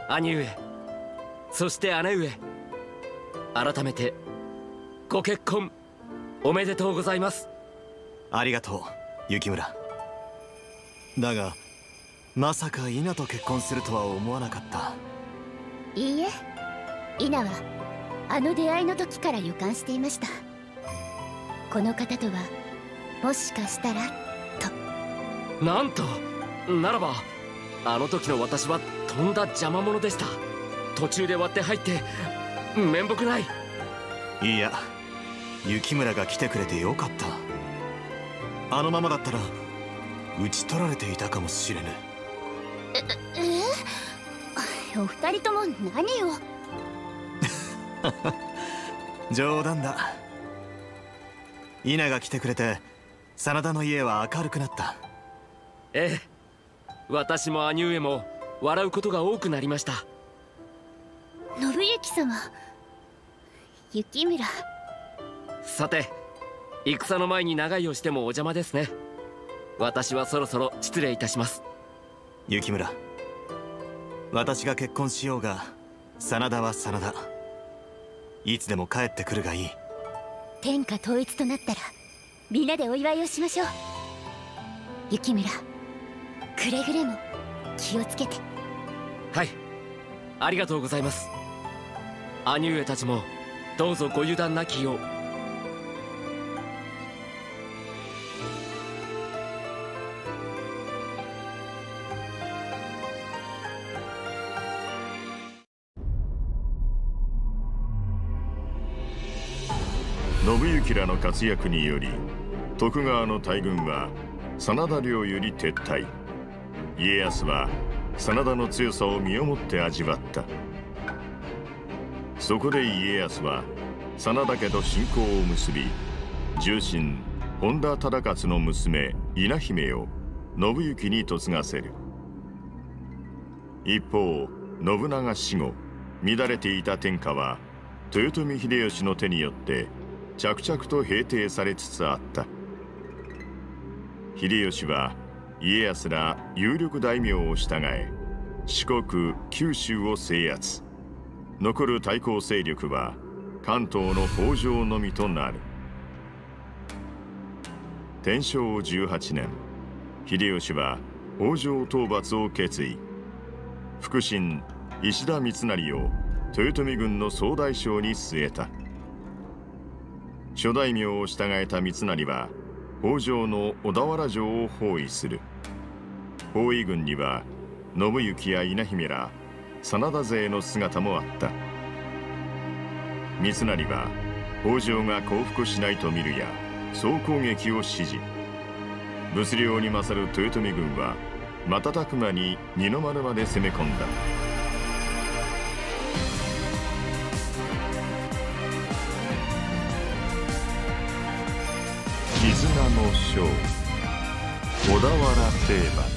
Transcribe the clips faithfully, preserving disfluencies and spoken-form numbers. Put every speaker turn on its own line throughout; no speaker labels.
兄上、そして姉上、改めてご結婚おめでとうございます。
ありがとう雪村。だがまさか稲と結婚するとは思わなかった。
いいえ、稲はあの出会いの時から予感していました。この方とはもしかしたらと。
なんと、ならばあの時の私はとんだ邪魔者でした。途中で割って入って面目ない。
いや、雪村が来てくれてよかった。あのままだったら討ち取られていたかもしれぬ。
ええ、お二人とも何を。
冗談だ。稲が来てくれて真田の家は明るくなった。
ええ、私も兄上も笑うことが多くなりました。
信行様、雪村。
さて、戦の前に長居をしてもお邪魔ですね。私はそろそろ失礼いたします。
雪村、私が結婚しようが真田は真田。いつでも帰ってくるがいい。
天下統一となったら皆でお祝いをしましょう。雪村、くれぐれも気をつけて。
はい、ありがとうございます。兄上たちもどうぞご油断なきよう。
信行らの活躍により徳川の大軍は真田領より撤退。家康は真田の強さを身をもって味わった。そこで家康は真田家と親交を結び、重臣本田忠勝の娘稲姫を信行に嫁がせる。一方、信長死後乱れていた天下は豊臣秀吉の手によって着々と平定されつつあった。秀吉は家康ら有力大名を従え、四国九州を制圧。残る対抗勢力は関東の北条のみとなる。天正じゅうはちねん、秀吉は北条討伐を決意。腹心石田三成を豊臣軍の総大将に据えた。諸大名を従えた三成は北条の小田原城を包囲する。包囲軍には信行や稲姫ら真田勢の姿もあった。三成は北条が降伏しないと見るや総攻撃を指示。物量に勝る豊臣軍は瞬く間に二の丸まで攻め込んだ。絆の将、小田原征伐。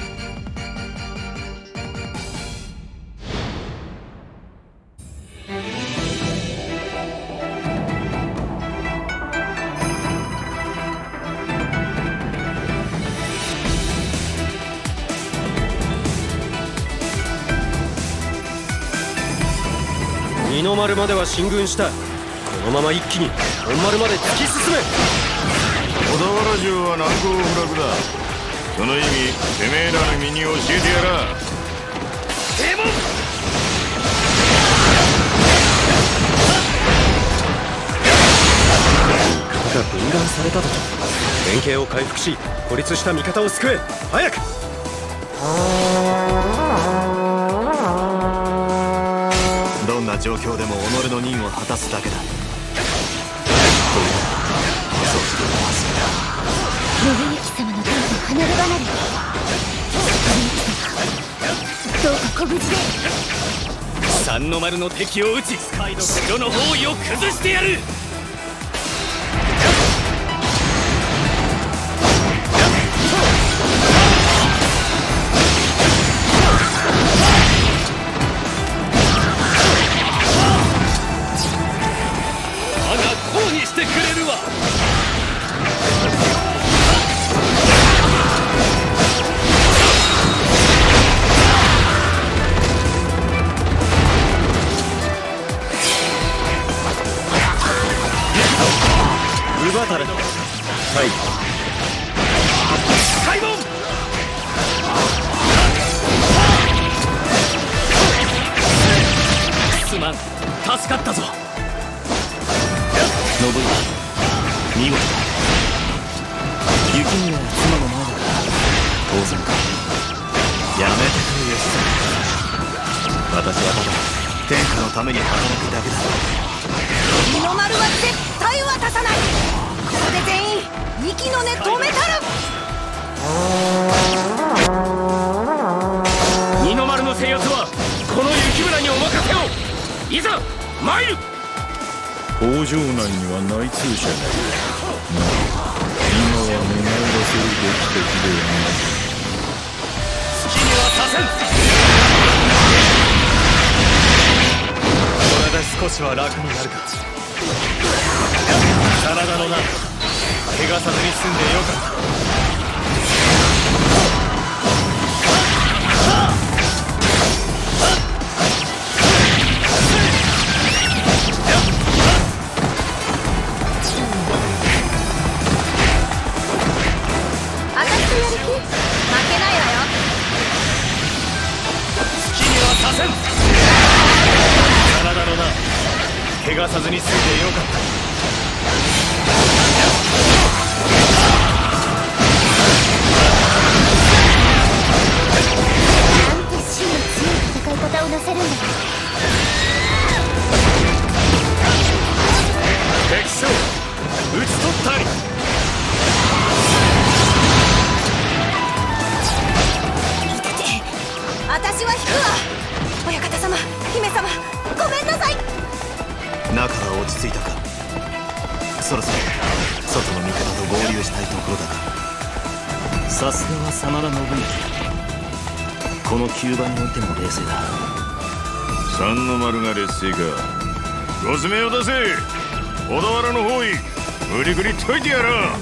二の丸までは進軍した。このまま一気に本丸まで突き進め。
小田原城は難攻不落だ。その意味、てめえらの身に教えてやら。
デモン味方が分断されたとき、連携を回復し孤立した味方を救え。早く。
どんな状況でも己の任を果たすだけだ。
信行様の手と離れ離れ。どうかご無事で。
三の丸の敵を撃ち城の包囲を崩してやる。我が抗議してくれるわ。
私はただ天下のために働くだけだ。
日の丸は絶対渡さない。ここで全員息の根止めたる。
二の丸の制圧はこの雪村にお任せを。いざ参る。
北条内には内通者がいる。まあ今は願い出せるべき時ではない。
好きにはさせん。
これで少しは楽になるか。真田の名怪我さずに済んでよかった。怪我さずに済んでよかった。
なんて真の強い戦い方をなさるんだ。
敵将討ち取ったり。
いてて、私は引くわ。親方様、姫様、ごめんなさい。
中は落ち着いたか。そろそろ外の味方と合流したいところだが、さすがは真田信之。この急場においても冷静だ。
三の丸が劣勢か。ご詰めを出せ。小田原の方位無理くり解いてやらん。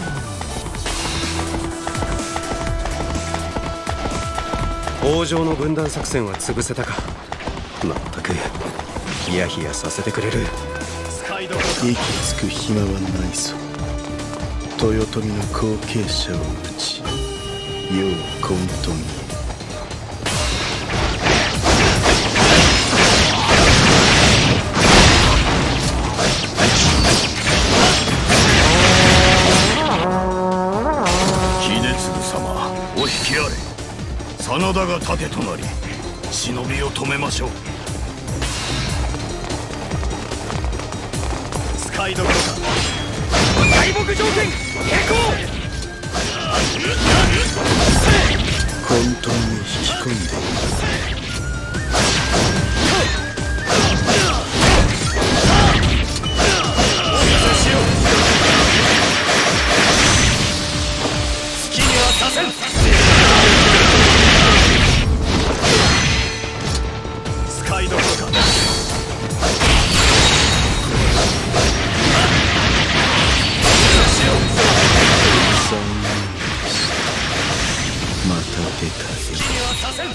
北条の分断作戦は潰せたか。まったくヒヤヒヤさせてくれる。
息つく暇はないぞ。豊臣の後継者を討ち、世を混沌へ。
秀次様、お引きあれ。真田が盾となり忍びを止めましょう。
使いどころか。
敗北条件変更。
混沌に引き込んでいる。
好きにはさせん。
使いどころか。
また出たよ。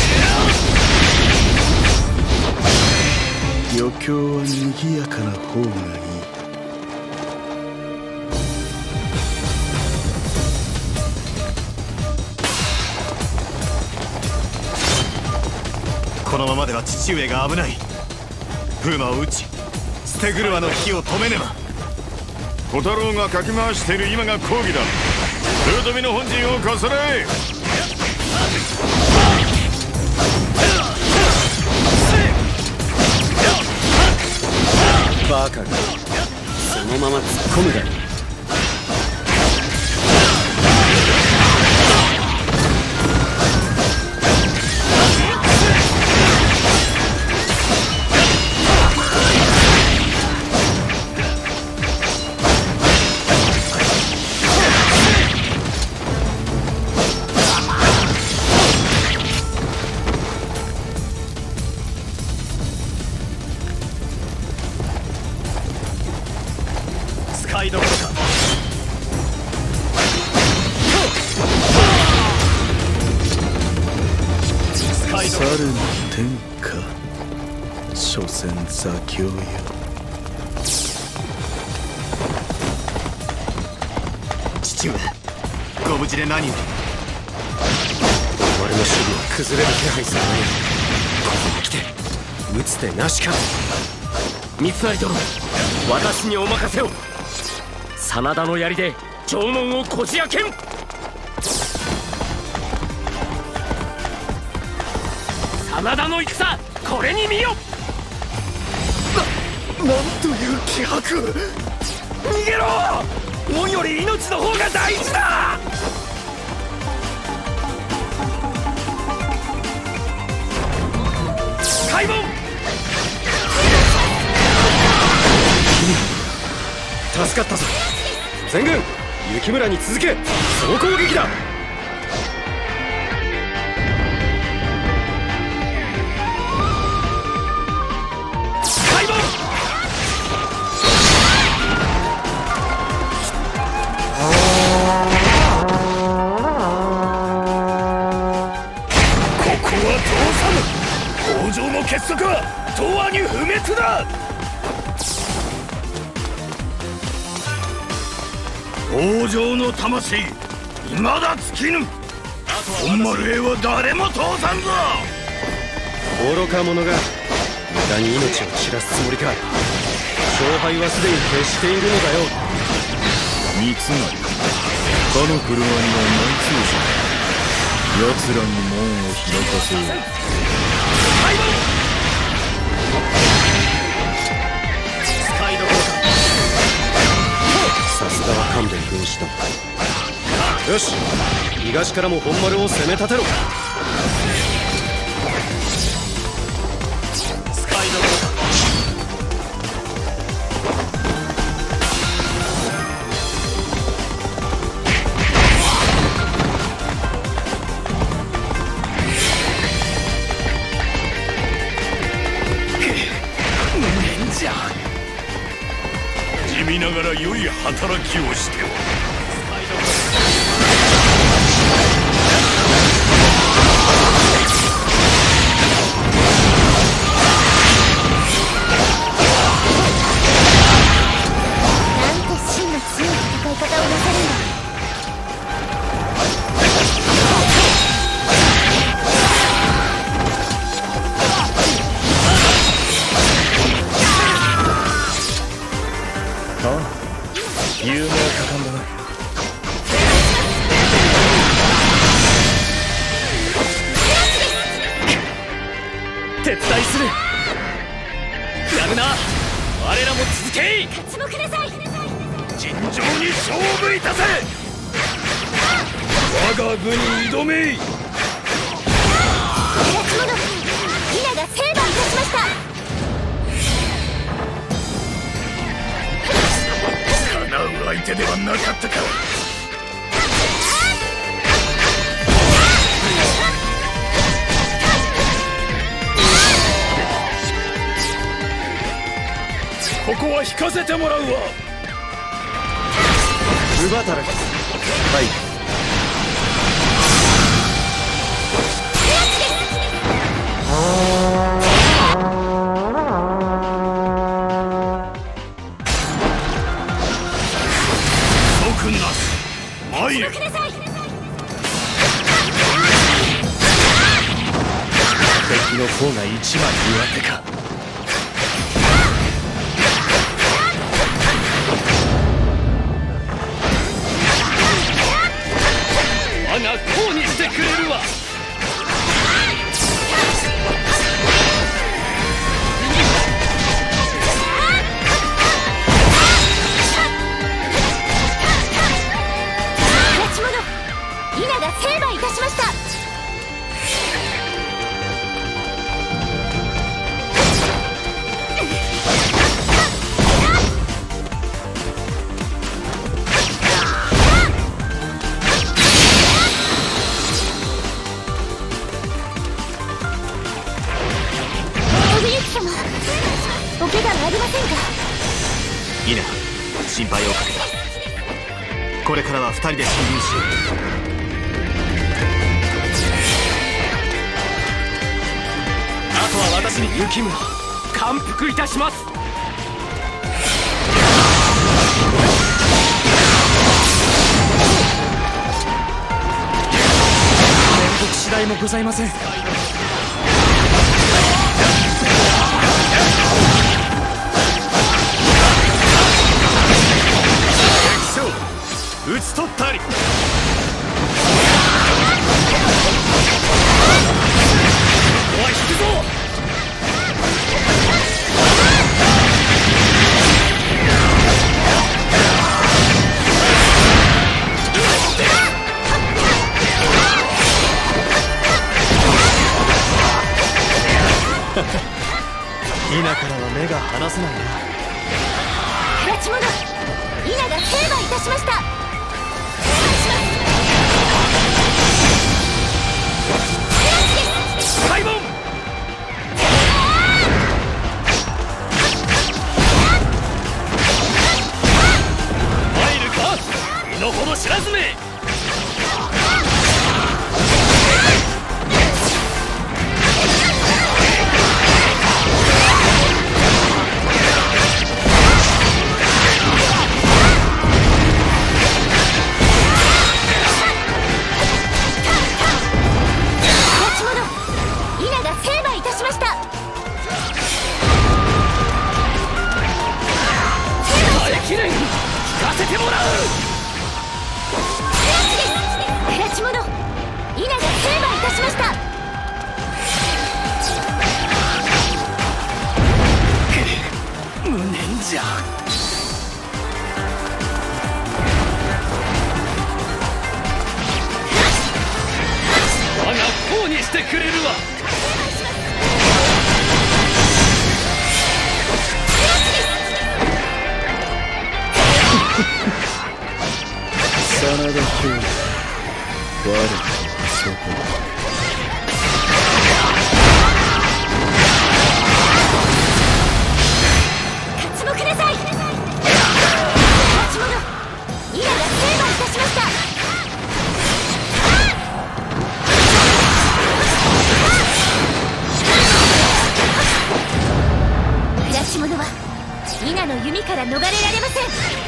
余興は賑やかな方がいい。
このままでは父上が危ない。風魔を撃ち捨て車の火を止めねば。
小太郎がかき回している今が抗議だ。豊臣の本陣をこすれ。
バカがそのまま突っ込むがいい。使いどころか。
猿の天下、所詮座興よ。
父上、ご無事で何を。
我の守備は崩れる気配すらない。ここに来て打つ手なしか。
三成殿、私にお任せを。真田の槍で城門をこじ開けん。真田の戦これに見よ。
な、なんという気迫。
逃げろ。恩より命の方が大事だ。開門。
助かったぞ。全軍雪村に続け。総攻撃だ。
開門。
ここは通さぬ。北条の結束は永遠に不滅だ。北条の魂未だ尽きぬ。本丸へは誰も通さんぞ。
愚か者が無駄に命を散らすつもりか。勝敗はすでに決しているのだよ。
三成、かの車には内通者。奴らに門を開かせよう。
使いどころか。
さすがは勘弁軍師だ。よし、東からも本丸を攻め立てろ。
使いどころか。
無念じゃ。地味ながら良い働きをしては。
なんて真の強い戦い方をなさるんだ。
有名果敢だな。
撤退する。やるな。我らも続け。
勝ちもください。
尋常に勝負いたせ。我が軍に挑め。
勝ち者稲が成敗いたしました。
叶う相手ではなかったか。ここは引かせてもらうわ。
乳働き。はい。
即なし前へ。敵の方が一枚上手か。
我が功にしてくれるわ。
勝ち者稲が成敗いたしました。お怪我はありませんか。
稲、心配をかけた。これからは二人で進軍しよう。
あとは私に。雪村、感服いたします。面目次第もございません。
討ち取ったり。
おい引くぞ。
稲からは目が離せないな。
拉致者稲が成敗いたしました。
開門。参るか身の程知らずめ。記念聞かせてもらう。拉致者稲が成敗いたしました。無念じゃ。我が方にしてくれるわ。
真田兵我そこ
勝ちもください。拉致者稲が成敗いたしました。拉致者は稲の弓から逃れられません。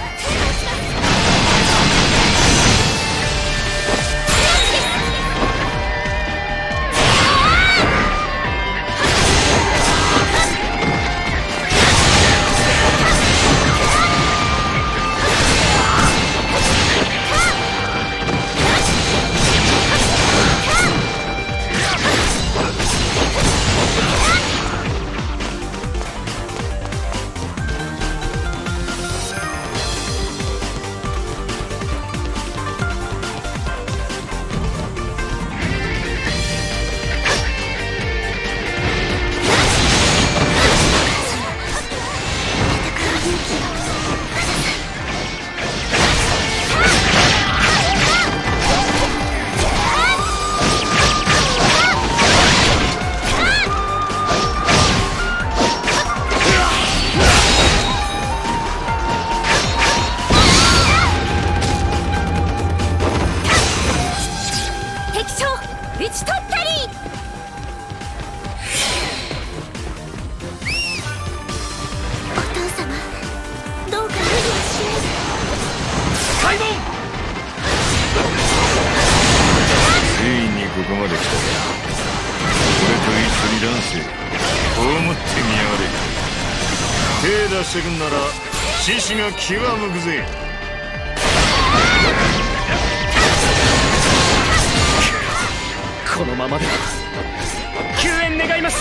してくんなら獅子が気は向くぜ。
このままでは救援願います。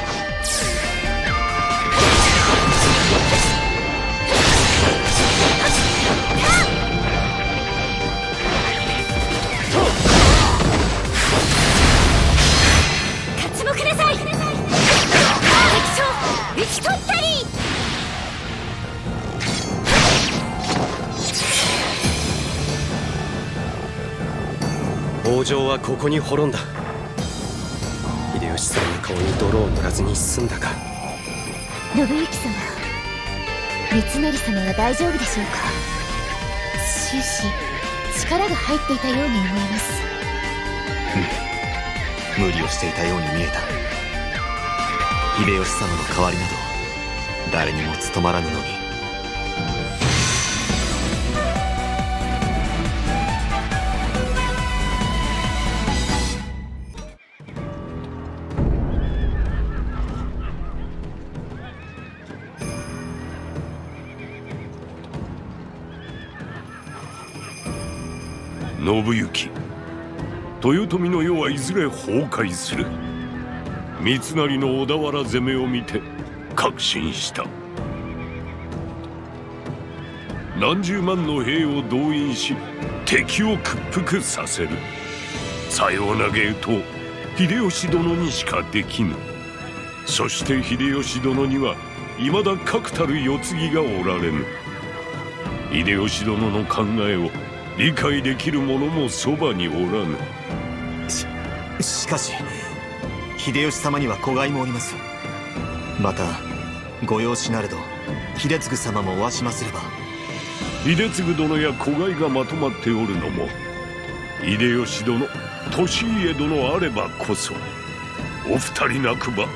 勝ちもください。敵将討ち取ったり。
北条はここに滅んだ。秀吉さんの顔に泥を塗らずに済んだか。
信行様、三成様は大丈夫でしょうか。終始力が入っていたように思います。
うん、無理をしていたように見えた。秀吉様の代わりなど誰にも務まらぬのに。
信行、豊臣の世はいずれ崩壊する。三成の小田原攻めを見て確信した。何十万の兵を動員し敵を屈服させる。さような芸と秀吉殿にしかできぬ。 そして秀吉殿にはいまだ確たる世継ぎがおられぬ。秀吉殿の考えを理解できる者もそばにおらぬ。
ししかし秀吉様には子飼いもおります。またご養子なれど秀次様もおわしますれば。
秀次殿や子飼いがまとまっておるのも秀吉殿、利家殿あればこそ。お二人なくば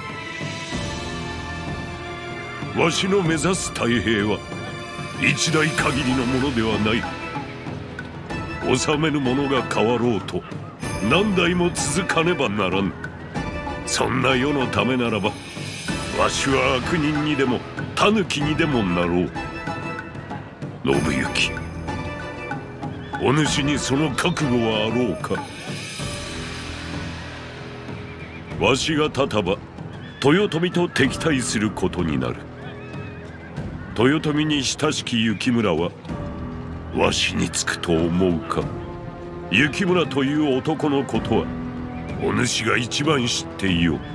わしの目指す太平は一代限りのものではない。治めぬ者が変わろうと何代も続かねばならぬ。そんな世のためならばわしは悪人にでも狸にでもなろう。信行、お主にその覚悟はあろうか。わしが立たば豊臣と敵対することになる。豊臣に親しき幸村はわしにつくと思うか。幸村という男のことはお主が一番知っていよう。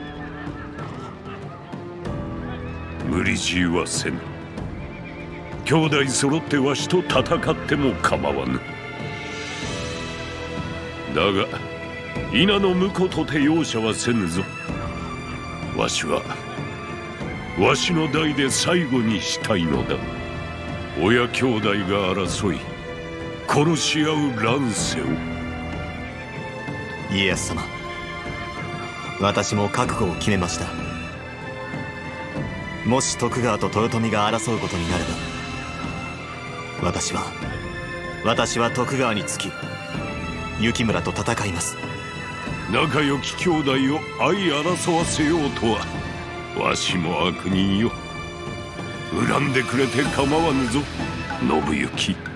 無理強いはせぬ。兄弟揃ってわしと戦っても構わぬ。だが稲の婿とて容赦はせぬぞ。わしはわしの代で最後にしたいのだ。親兄弟が争い殺し合う乱世を。
家康様、私も覚悟を決めました。もし徳川と豊臣が争うことになれば私は私は徳川につき幸村と戦います。
仲良き兄弟を相争わせようとはわしも悪人よ。恨んでくれて構わぬぞ信行。